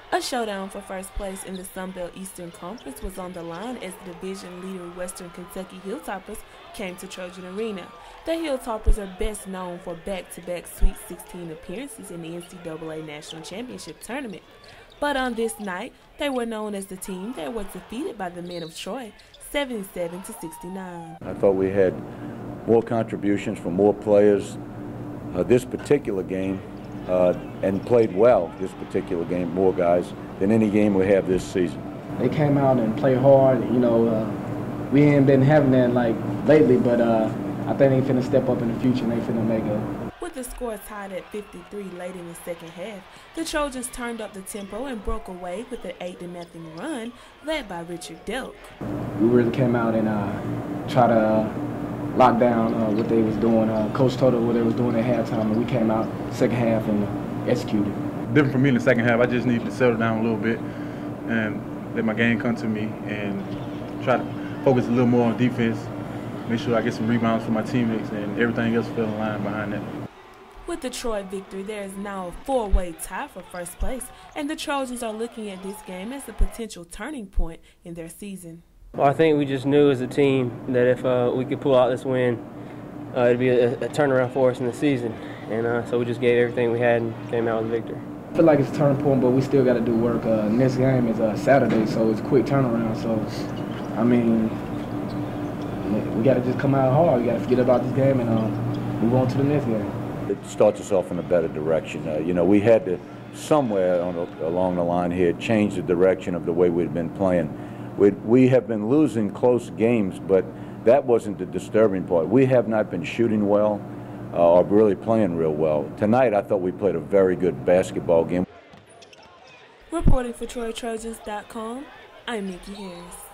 A showdown for first place in the Sun Belt Eastern Conference was on the line as the division leader Western Kentucky Hilltoppers came to Trojan Arena. The Hilltoppers are best known for back-to-back Sweet 16 appearances in the NCAA National Championship Tournament. But on this night, they were known as the team that was defeated by the men of Troy, 77-69. I thought we had more contributions from more players this particular game. And played well this particular game, more guys, than any game we have this season. They came out and played hard. You know, we ain't been having that like lately, but I think they finna step up in the future and they finna make a. With the score tied at 53 late in the second half, the Trojans turned up the tempo and broke away with an 8-0 run led by Richard Delk. We really came out and tried to lock down what they was doing. Coach told us what they was doing at halftime, and we came out second half and executed. Different for me in the second half. I just needed to settle down a little bit and let my game come to me and try to focus a little more on defense, make sure I get some rebounds for my teammates, and everything else fell in line behind that. With the Troy victory, there is now a four-way tie for first place, and the Trojans are looking at this game as a potential turning point in their season. Well, I think we just knew as a team that if we could pull out this win, it'd be a turnaround for us in the season. And so we just gave everything we had and came out with a victory. I feel like it's a turning point, but we still got to do work. Next game is Saturday, so it's a quick turnaround. So, I mean, we got to just come out hard. We got to forget about this game and move on to the next game. It starts us off in a better direction. You know, we had to somewhere along the line here change the direction of the way we've been playing. We have been losing close games, but that wasn't the disturbing part. We have not been shooting well or really playing real well. Tonight, I thought we played a very good basketball game. Reporting for TroyTrojans.com, I'm Nikki Harris.